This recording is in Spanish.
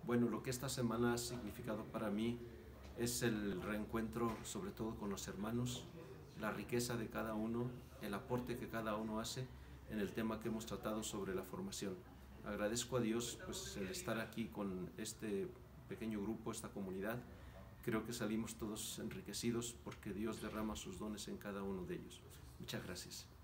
Bueno, lo que esta semana ha significado para mí es el reencuentro sobre todo con los hermanos, la riqueza de cada uno, el aporte que cada uno hace en el tema que hemos tratado sobre la formación. Agradezco a Dios pues, el estar aquí con este pequeño grupo, esta comunidad. Creo que salimos todos enriquecidos porque Dios derrama sus dones en cada uno de ellos. Muchas gracias.